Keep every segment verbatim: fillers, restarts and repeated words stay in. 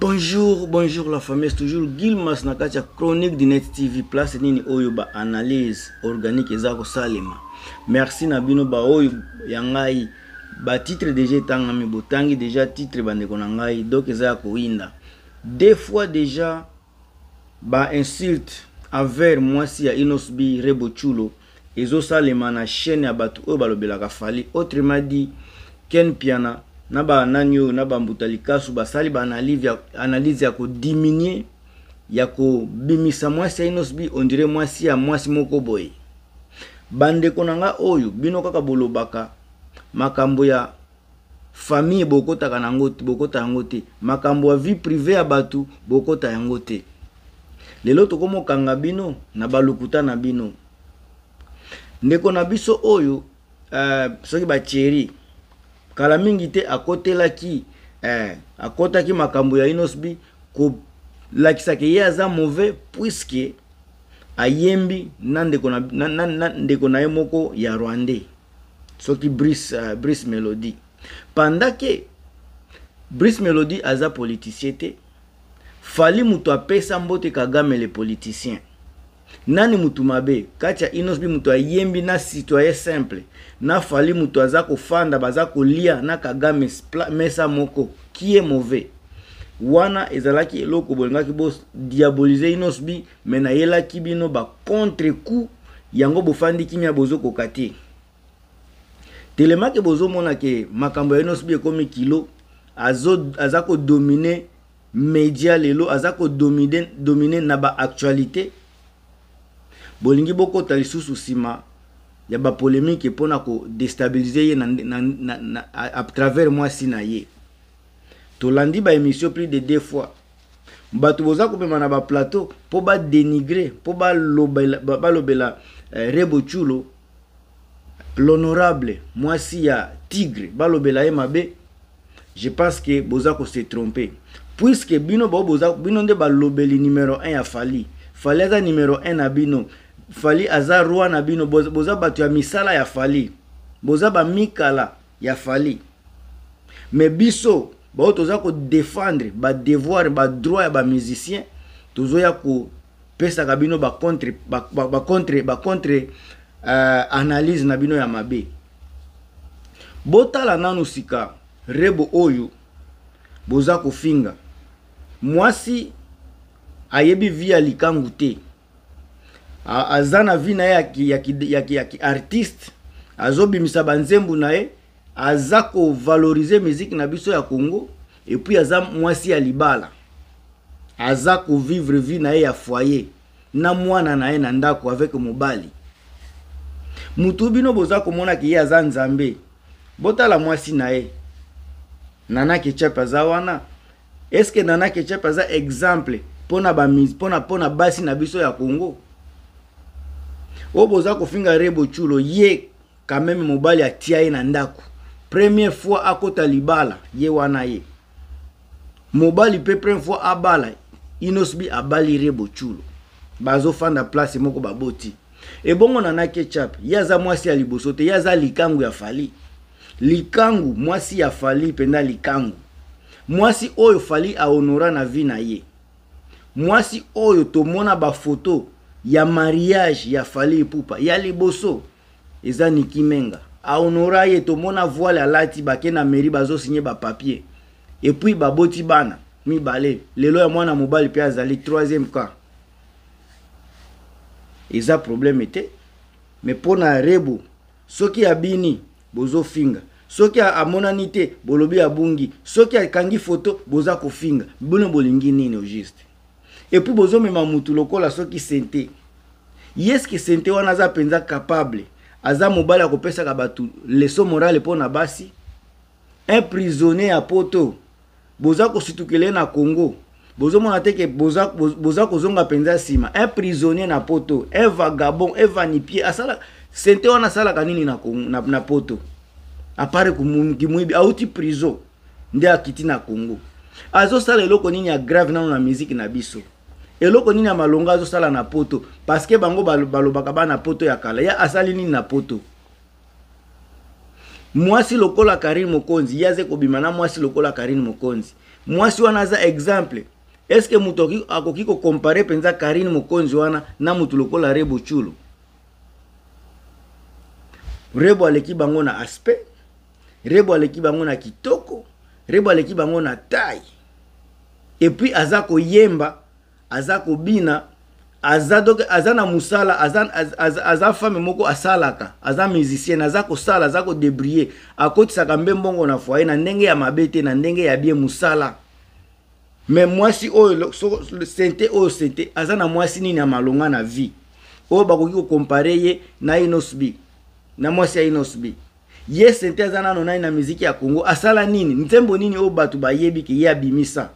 Bonjour, bonjour la famille, c'est toujours Gilmas Nakacha chronique de Net T V place nini oyo ba analyse organique ezako salema. Merci na bino ba oyo yangai ba titre déjà tanga mi botangi déjà titre bande konangai donc ezako winda. Deux fois déjà ba insulte envers moi si ya Inosbi Rebochulo ezo salema na chaîne ya batu oyo balobelaka fali. Autrement dit Ken Piana naba nanyo naba mbutalikasu basali ba analyse ya analyse ya ko diminuer ya ko bimisa mwasi ya Inosbi on dirait mwasi ya mwasi moko boy bande konanga oyo bino kaka bolobaka makambo ya famille bokota kanango bokota yango te makambo ya vie privée ya batu bokota yango te lelo tokomo kanga bino na balukuta na bino ndeko na biso oyo uh, soki ba chéri kala mingi te akotela ki eh akota ki makambo ya Inosbi ko lakisa ke yaza mauvais puisque ayembi nande kona nande kona emoko ya Rwandais soki Brice uh, Brice Melody pendant que Brice Melody aza politicien te fali mutu apesa mbote Kagame le politicien nani mutu mabe kacha Inosbi mutu ayembi na citoyen simple na fali mutu aza kofanda baza kolia na Kagame mesa moko qui est mauvais wana ezalaki eloko bolingaki bo diaboliser Inosbi mena yela kibino ba contre coup yango bofandi kimia bozo kokati telemake bozo mona ke makambo ya Inosbi ekomi kilo azo azako dominer média lelo azako dominer dominer na ba actualité bolingi boko talisusu sima ya ba polémique pona ko déstabiliser ye na, na, na, na à travers moi sinaye to landi ba émission plus de deux fois batu boza ko pema na ba plateau po ba dénigrer po ba lobela ba lobela eh, Rebochulo l'honorable moi si ya tigre ba lobela e mabe je pense que boza ko se tromper puisque bino bo boza bino nde ba lobeli numéro un ya fali fali aza numéro un na bino fali aza roi na bino boza, boza batu ya misala ya fali boza ba mikala ya fali mais biso ba toza ko défendre ba devoir ba droit ya ba musicien tozo ya ko pesa ka bino ba contre ba, ba, ba contre ba contre uh, analyse na bino ya mabe botala nanu sika Rebo oyo boza ko finga mwasi ayebi via likangu te azana vina ya ki ya ki ya ki, ya ki artiste azobimisa banzembu nae azako valoriser musique na biso ya Congo et puis aza mwasi ya libala azako vivre vie nae ya foyer na mwana nae na ndako avec mobali mutu bino boza komona ki aza nzambe botala mwasi nae Nana Ketchup aza wana est-ce que Nana Ketchup aza exemple pona ba mise pona pona basi na biso ya Congo oboza kofinga Rebochulo ye quand même mobali atia ye na ndako première fois akota libala ye wana ye mobali pe première fois abala Inosbi abali Rebochulo bazo fanda place moko baboti e bongo Nana Ketchup yaza mwasi ya liboso te yaza likangu ya fali likangu mwasi ya fali penda likangu mwasi oyo fali a honora na vie na ye mwasi oyo tomona ba photo ya mariage ya fali pupa ya liboso eza Niki Menga a honora ye tomona voile alati bake na mairie bazo signer ba papier et puis baboti bana mi balé lelo ya mwana mobali pe azali troisième cas eza problème était mais pona Rebo soki abini bozo finga soki amonani te bolobi abungi soki akangi photo boza ko finga bono bolingi nini au juste et puis bozo mema mutu lokola soki sente yes que sente wana za penza capable aza mobali akopesa ka batu leçon morale pona basi un prisonnier à poto boza ko situkele na Congo bozo mona te ke boza boza ko zonga penza sima un prisonnier na poto un vagabond un vanipier asala sente wana sala kanini na na, na poto apare kumumuibi auti prison nde akiti na Congo azo sala eloko nini ya grave na na musique na biso eloko nini ya malonga azo sala na poto parce que bango balobaka ba na poto ya kala ya asali nini na poto mwasi lokola Karine Mokonzi yaze kobima na mwasi lokola Karine Mokonzi. Mwasi wana za exemple. Est-ce que mutoki akoki ko comparer penza Karine Mokonzi wana na mutu lokola Rebo Chulu? Rebo aleki bango na aspect, Rebo aleki bango na kitoko, Rebo aleki bango na taille. Et puis azako yemba, azako bina, azado azana musala, azan az, aza femme moko asalaka, aza musicien, azako sala, azako débriller, akoti sakambe mbongo na foyer na ndenge ya mabete na ndenge ya bien musala. Mais mwasi oyo so sente oyo sente azana mwasi nini ya malonga na vie. Oyo bakoki ko comparer ye na Inosbi. Na mwasi ya Inosbi. Ye sente azana no na muziki ya Congo asala nini? Ntembo nini oyo batu bayebi ki ye abimisa.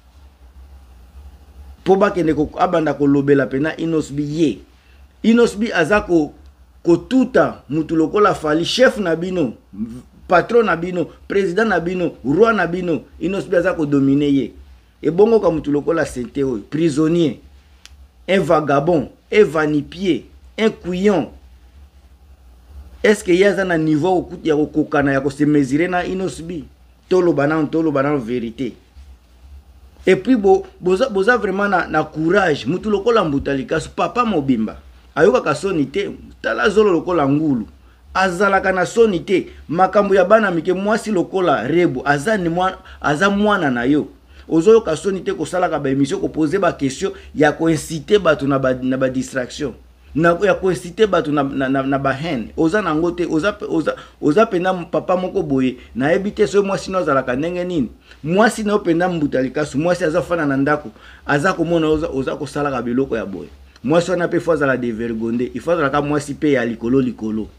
Po bakende ko abanda ko lobela pena Inosbi ye. Inosbi azako ko tuta mutu lokola Fali chef na bino, patron na bino, président na bino, roi na bino, Inosbi azako dominer ye. Et bongo ka mutu lokola sente oyo, prisonnier, un vagabond, un vanipier, un couillon. Est-ce que yaza na niveau okuti ya kokana ya ko se mesurer na Inosbi? Tolo banan tolo banan vérité. Et puis bo boza boza vraiment na, na courage, mutu lokola Mbutalikasu papa mobimba. Ayoka ka sonité, tala zolo lokola ngulu. Azalaka na sonité, makambo ya bana mike mwasi lokola Rebo, azani mwana aza mwana na yo. Ozoyo ka sonité ko sala ka ba émission ko poser ba question ya ko inciter batu na ba na ba distraction. Na ya ko inciter batu na na, na, na ba haine. Oza na ngote oza oza oza penda papa moko boye na ebite so mwasi no zalaka ndenge nini. Mwasi na openda Mbutalikasu, mwasi aza fana na ndako, aza ko mona oza oza ko sala ka biloko ya boye. Mwasi wana pe fois ala dévergondé, il faut zalaka mwasi pe ya likolo likolo.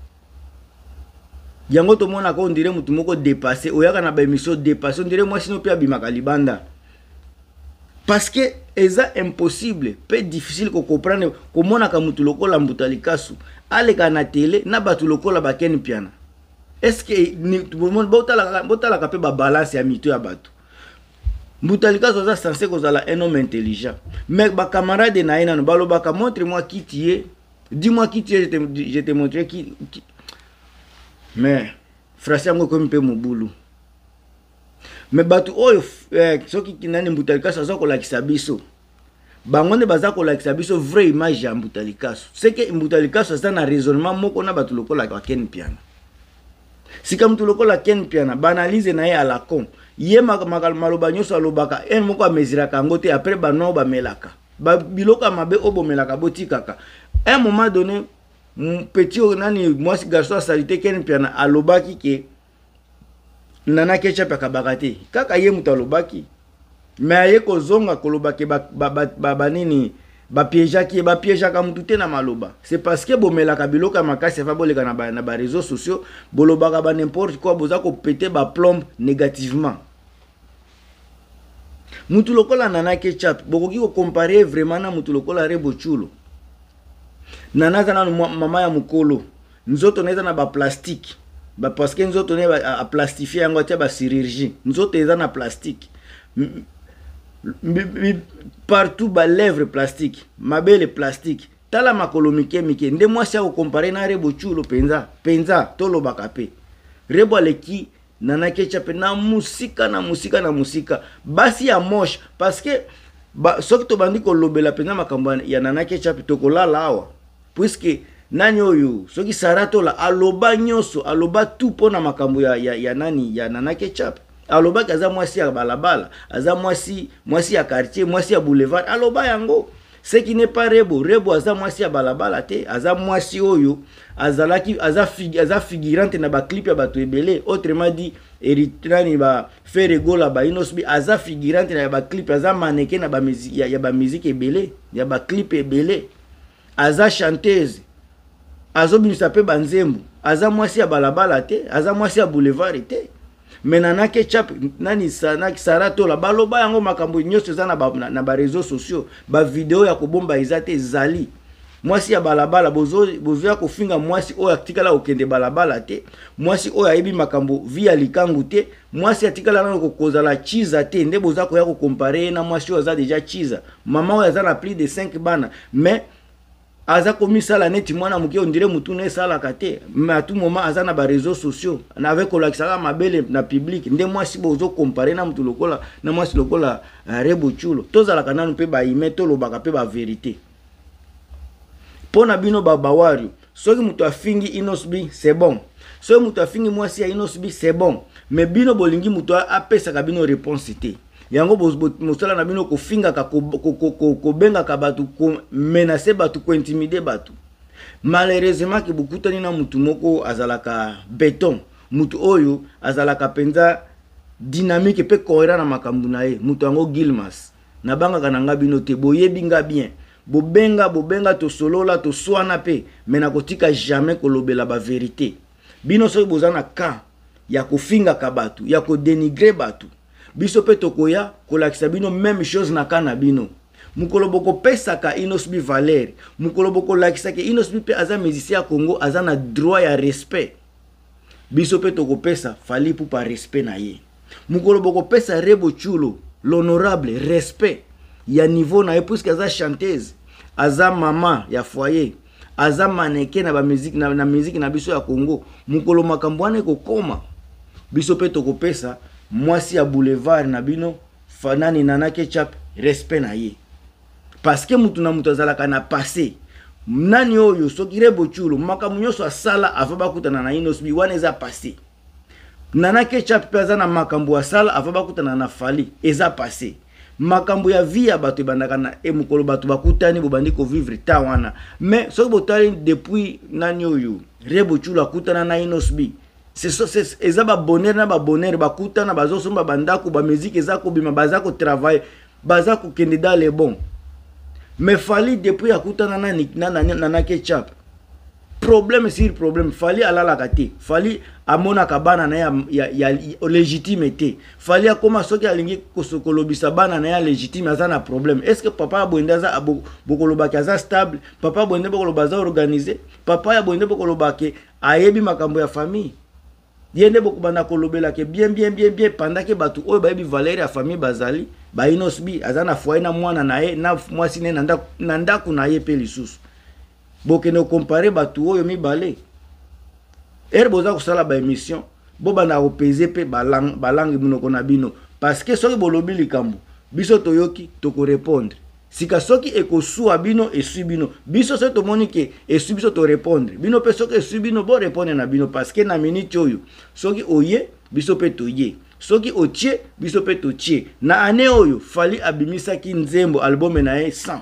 Yango to mona ko on dirait mutu moko dépassé, oyaka na ba émission dépassé, on dirait mwasi no pe abimaka libanda. Parce que eza impossible, peu difficile ko comprendre comment na ka mutu lokola Mbutalikasu, aleka na télé na batu lokola ba Ken Piana. Est-ce que ni tout le monde botala botala ka pe ba balance ya mito ya batu. Mbutalikasu oza censé kozala un homme intelligent. Mais ba camarade na ina no balobaka montre-moi qui tu es. Dis-moi qui tu es, je te je te montrer qui, qui... Mais frère yango comme pe mobulu. Mais batu oyo eh, soki kinani Mbutalikasu aza ko lakisa biso. Bangonde baza ko lakisa biso vraie image ya Mbutalikasu. C'est que Mbutalikasu aza na raisonnement moko na batu lokola ka Ken Piana. Si comme tu lokola Ken Piana banalize na ye à la con. Ye makal maloba nyoso alobaka en moko ameziraka ngote après bano ba melaka. Ba biloka mabe obo melaka botikaka. Un moment donné petit nani mwasi garçon salité Ken Piana alobaki ke Nana Ketchup akabakate kaka ye mutu alobaki mais aye kozonga kolobaki ba ba ba, ba nini ba piégeaki ba piégeaka mutu te na maloba. C'est parce que bomelaka biloka makasi fa boleka na ba na ba réseaux sociaux bolobaka ba n'importe quoi boza ko péter ba plombe négativement. Mutu lokola Nana Ketchup bokoki ko comparer vraiment na mutu lokola Rebo Chulu. Nana zana mama ya mukolo nzoto neza na ba plastique. Ba parce que nzoto ne ba a plastifier yango tia ba chirurgie. Nzoto eza na plastique. Partout ba lèvres plastique, mabele plastique. Tala makolo mike mike nde mwasi ya comparer na Rebo Chulu penza, penza tolo bakape. Rebo aleki Nana Ketchup na musika na musika na musika. Basi ya moche parce que ba soki to bandi ko lobela penza makambo ya Nana Ketchup to kolala awa. Puisque nani oyo soki Sarato la aloba nyoso aloba tout pona makambo ya, ya, ya nani ya Nana Ketchup. Aloba kaza mwasi ya balabala, aza mwasi mwasi ya quartier, mwasi ya boulevard, aloba yango. Ce qui n'est pas Rebo, Rebo aza mwasi ya balabala te, aza mwasi oyo azalaki aza fig, aza figurante na ba clip ya bato ebele. Autrement dit, Eritrani ba Ferregola ba Inosbi aza figurante na ba clip, aza mannequin na ba musique ya, ya ba musique ebele, ya ba clip ebele. Aza chanteuse. Azo bimisa pe banzembu. Aza mwasi ya balabala te, aza mwasi ya boulevard te. Mais Nana Ketchup nani sana Sarato la baloba yango makambo nyonso za na ba, na, na ba réseaux sociaux, ba vidéo ya kobomba izate zali. Mwasi ya balabala bozo bozo ya kofinga mwasi oyo atikala okende balabala te. Mwasi oyo ayebi makambo via likangu te. Mwasi atikala na kokozala chiza te. Nde boza ko ya ko comparer na mwasi oyo za déjà chiza. Maman oyo za na plus de cinq bana, mais aza komi sala neti mwana muke on dirait mutu ne sala kate mais à tout moment aza na ba réseaux sociaux na avec kolakisaka mabele na public nde mwasi bozo comparer na mutu lokola na mwasi lokola uh, Rebo Chulo tozala kananu pe ba ime to lobaka pe ba vérité pona bino ba bawario soki mutu afingi inosbi c'est bon soki mutu afingi mwasi ya inosbi c'est bon mais bino bolingi mutu apesa ka bino réponse te yango mosala na bino ko finga ka ko ko benga ka batu ko menacer batu ko intimider batu malheureusement ki bukutani na mutu moko azalaka béton mutu oyo azalaka penza dynamique pe cohérent na makambu na ye mutu yango Gilmas na banga kananga bino te boyebi nga bien bobenga bobenga to solola to swana pe mena kotika jamais kolobela ba vérité bino soki bozana ka ya ko finga ka batu ya ko dénigrer batu biso pe tokoya kolakisa bino même chose na kana bino mukolo boko pesa ka inosbi valeur mukolo boko lakisa ke inosbi pe aza musicien ya Congo aza na droit ya respect biso pe toko pesa fali pour par respect na ye mukolo boko pesa Rebo Chulo l'honorable respect ya niveau na ye puisque aza chanteuse aza mama ya foyer aza mannequin na ba musique na, na musique na biso ya Congo mukolo makambwane ko koma biso pe toko pesa mwasi ya boulevard na bino fanani Nana Ketchup respect na ye parce que mutu na mutu azalaka na passé nani oyo soki Rebo Chulo makambo nyonso asala ava bakutana na inosbi wana eza passé Nana Ketchup pe aza na makambo asala ava bakutana na Fally eza passé makambo ya vie ya bato ebandaka na emukolo bato bakutani bobandi ko vivre ta wana mais soki botali depuis nani oyo Rebo Chulo akutana na inosbi c'est ça c'est ezaba bonheur na ba bonheur bakutana bazo somba bandako ba musique ezako bima bazako travail bazako kende dans les bons mais Fally depuis akutana na na Nana Ketchup problème sur problème Fally alala kate Fally amona kabana na ya ya, ya légitimité Fally akoma soki alingi kosokolobisa bana na ya légitime azana problème est-ce que papa boenda za bokoloba kaza stable papa boenda bokoloba za organisé papa ya boenda bokoloba ke ayebi makambo ya famille yende bokubana kolobela ke bien bien bien bien pendant que batu oyo bayebi valeur ya famille bazali ba inosbi azana foyer na mwana na ye na mwasi ne nanda nanda kuna ye pe lisusu bokene comparer batu oyo mibale er boza kusala ba émission bobana opeze pe balang balangi munoko na bino parce que soki bolobi likambo biso toyoki toko répondre sika soki ekosuwa bino esu bino biso so tomoni ke esu biso to répondre bino pe soki esu bino bo répondre na bino parce que na minute oyo soki oye biso pe toye soki otie biso pe totie na ane oyo Fally abimisaki nzembo album na ye cent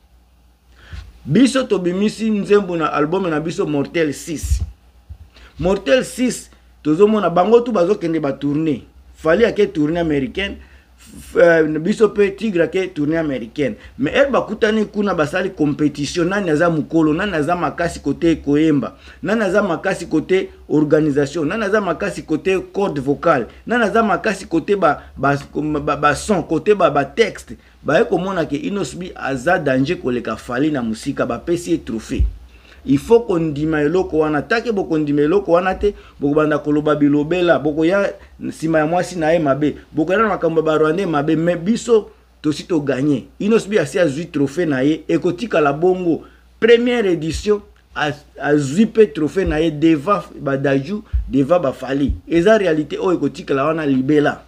biso tobimisi nzembo na album na biso Mortel six Mortel six tozomona bango tu bazokende ba tourner Fally ake tournée américaine Uh, biso pe Tigre ke tournée américaine mais elle bakutani kuna basali compétition nani aza mukolo nani aza makasi côté koyemba nani aza makasi côté organisation nani aza makasi côté code vocal nani aza makasi côté ba ba, ba, ba son côté ba, ba texte ba ekomona ke inosbi aza danger koleka Fally na musika ba pesi trophée il faut qu'on dima eloko wana take boko ndima eloko wana te boko banda koloba bilobela boko ya sima ya mwasi na ye mabe boko na makambo ba Rwanda mabe mais biso to si to gagner inosbi asi azui trophée na ye ekotika la bongo première édition a zuipe trophée na ye deva ba daju deva ba Fally eza réalité o ekotika la wana libela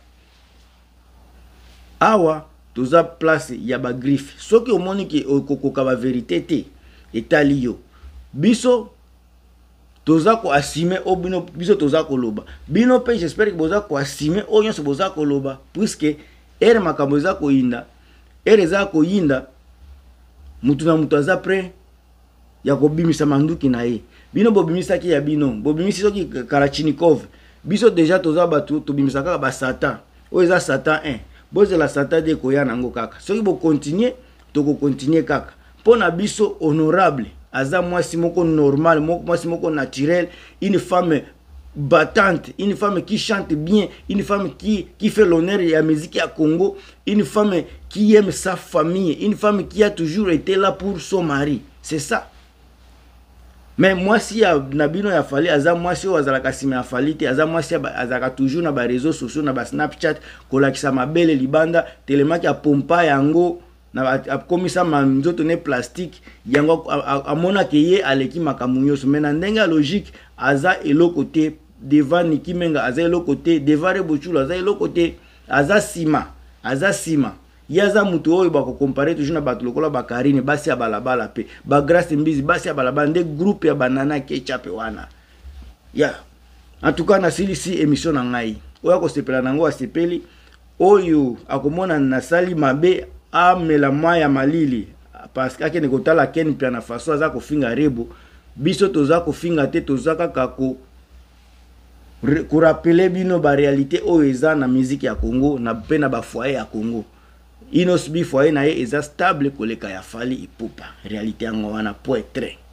awa toza place ya ba griffe soki omoni ki okokoka ba vérité te etali yo biso toza ko assumer o bino biso toza ko loba bino pe j'espère que boza ko assumer o nyonso boza ko loba puisque ere makambo za ko yinda ere za ko yinda mutu na mutu aza prêt ya ko bimisa manduki na ye bino bobimisa ki ya bino bobimisi soki Karachinikov biso déjà toza batu to bimisa kaka ba Satan o eza Satan un boze la Satan de ko ya nango kaka soki bo continuer to ko continuer kaka pona biso honorable aza mwasi moko normal mwasi moko naturel une femme battante une femme qui chante bien une femme qui qui fait l'honneur de la musique à Congo une femme qui aime sa famille une femme qui a toujours été là pour son mari c'est ça mais mwasi ya nabino ya Fally aza mwasi o azalaka sima ya Fally te aza mwasi azalaka toujours na ba réseaux sociaux na ba Snapchat kolakisa mabele libanda telemaki ya pompa yango na akomisa manzoto ne plastique yango amona ke ye aleki makamunyo so mena ndenga logique aza eloko te devant Nikimenga aza eloko te devant Rebochulu aza eloko te aza sima aza sima yaza mutu oyo bako comparer toujours na bato lokola bakarine basi ya balabala pe ba Grace Mbizi basi ya balabala nde groupe ya banana ketchup wana ya yeah. En tout cas na silisi émission na ngai oyo ko sepela nango asepeli oyo akomona na sali mabe amela maya malili parce que akene kotala ken pia na faso aza kofinga rebo biso toza kofinga te toza kaka ko ko rappeler bino ba réalité oyo eza na musique ya Congo na pe na ba foyer ya Congo Inos bi foyer na ye eza stable koleka ya Fally Ipupa réalité yango wana point très